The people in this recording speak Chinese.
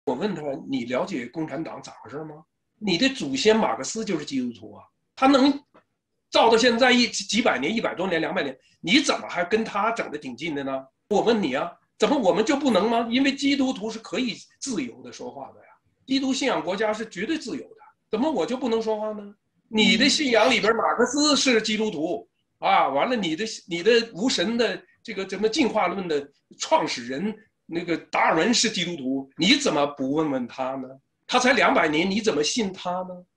我问他：“你了解共产党咋回事吗？你的祖先马克思就是基督徒啊，他能照到现在几百年、100多年、200年，你怎么还跟他整的挺近的呢？我问你啊，怎么我们就不能吗？因为基督徒是可以自由的说话的呀，基督信仰国家是绝对自由的，怎么我就不能说话呢？你的信仰里边，马克思是基督徒啊，完了你的无神的这个什么进化论的创始人那个达尔文是基督徒，你怎么不问问他呢？他才200年，你怎么信他呢？